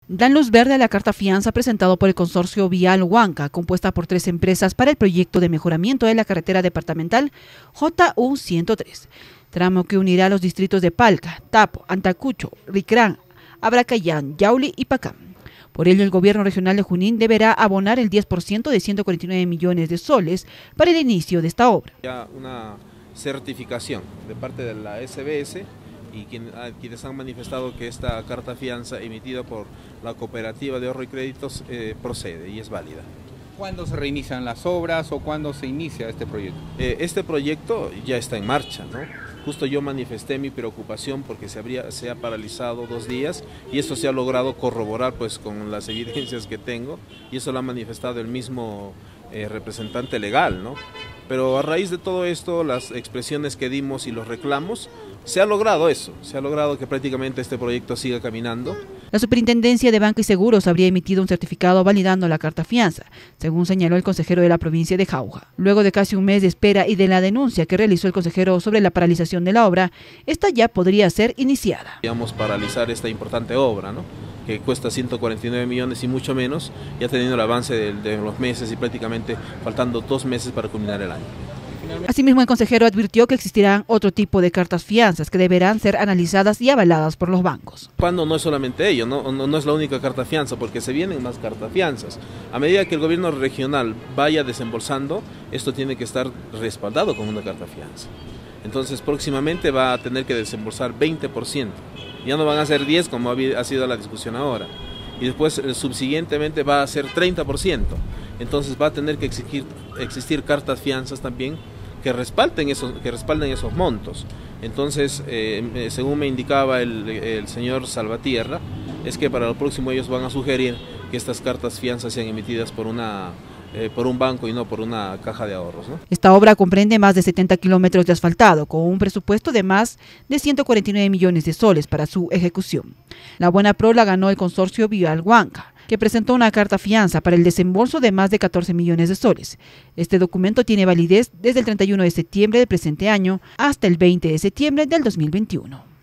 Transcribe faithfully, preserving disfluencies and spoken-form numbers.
Dan luz verde a la carta fianza presentado por el consorcio Vial Huanca, compuesta por tres empresas para el proyecto de mejoramiento de la carretera departamental J U ciento tres, tramo que unirá los distritos de Palca, Tapo, Antacucho, Ricrán, Abracayán, Yauli y Pacán. Por ello, el gobierno regional de Junín deberá abonar el diez por ciento de ciento cuarenta y nueve millones de soles para el inicio de esta obra. Ya una certificación de parte de la S B S y quien, quienes han manifestado que esta carta fianza emitida por la Cooperativa de Ahorro y Créditos eh, procede y es válida. ¿Cuándo se reinician las obras o cuándo se inicia este proyecto? Eh, este proyecto ya está en marcha, ¿no? Justo yo manifesté mi preocupación porque se, habría, se ha paralizado dos días y esto se ha logrado corroborar pues con las evidencias que tengo y eso lo ha manifestado el mismo eh, representante legal, ¿no? Pero a raíz de todo esto, las expresiones que dimos y los reclamos, se ha logrado eso, se ha logrado que prácticamente este proyecto siga caminando. La Superintendencia de Banca y Seguros habría emitido un certificado validando la carta fianza, según señaló el consejero de la provincia de Jauja. Luego de casi un mes de espera y de la denuncia que realizó el consejero sobre la paralización de la obra, esta ya podría ser iniciada. Queríamos paralizar esta importante obra, ¿no?, que cuesta ciento cuarenta y nueve millones y mucho menos, ya teniendo el avance de, de los meses y prácticamente faltando dos meses para culminar el año. Asimismo, el consejero advirtió que existirán otro tipo de cartas fianzas que deberán ser analizadas y avaladas por los bancos. Cuando no es solamente ello, no, no, no es la única carta fianza, porque se vienen más cartas fianzas. A medida que el gobierno regional vaya desembolsando, esto tiene que estar respaldado con una carta fianza. Entonces, próximamente va a tener que desembolsar veinte por ciento. Ya no van a ser diez como ha sido la discusión ahora. Y después, subsiguientemente, va a ser treinta por ciento. Entonces va a tener que exigir, existir cartas fianzas también que respalden esos, que respalden esos montos. Entonces, eh, según me indicaba el, el señor Salvatierra, es que para el próximo ellos van a sugerir que estas cartas fianzas sean emitidas por una eh, por un banco y no por una caja de ahorros, ¿no? Esta obra comprende más de setenta kilómetros de asfaltado, con un presupuesto de más de ciento cuarenta y nueve millones de soles para su ejecución. La buena pro la ganó el consorcio Vial Huanca, que presentó una carta fianza para el desembolso de más de catorce millones de soles. Este documento tiene validez desde el treinta y uno de septiembre del presente año hasta el veinte de septiembre del dos mil veintiuno.